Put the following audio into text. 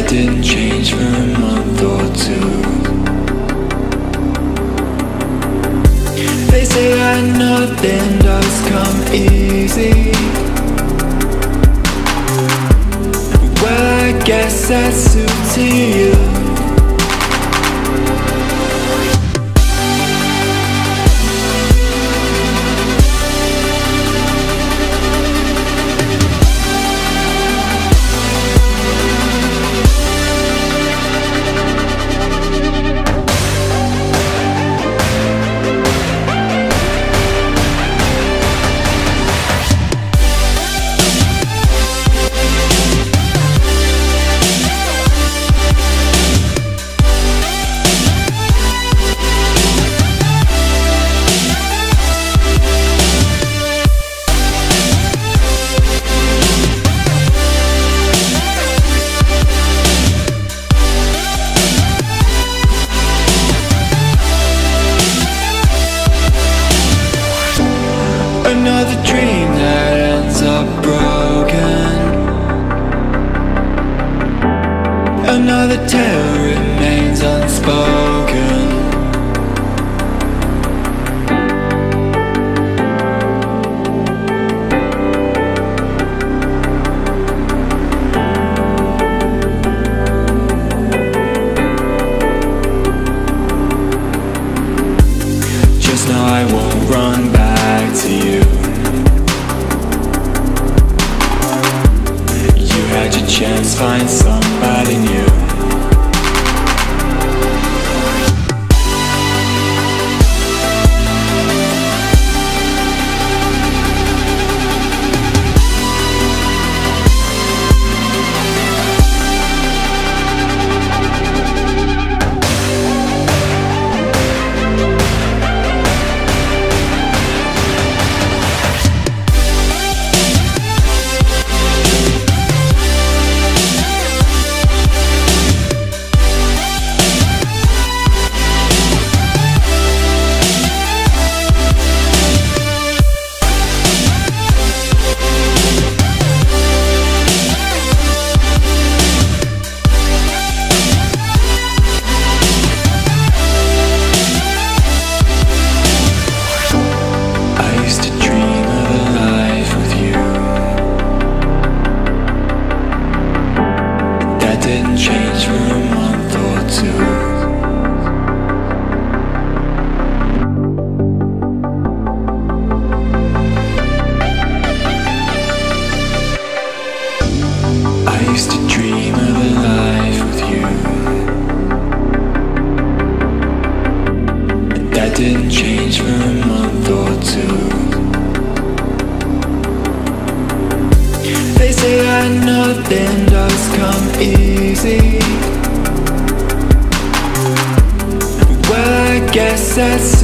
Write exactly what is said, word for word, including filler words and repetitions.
That didn't change for a month or two. They say that nothing does come easy. Well, I guess that suits you. Another dream that ends up broken. Another tale remains unspoken. Just know I won't run back to you. Had your chance, find somebody new. Didn't change for a month or two. I used to dream of a life with you. That didn't change for a month or two. They say that nothing does come easy. Well, I guess that's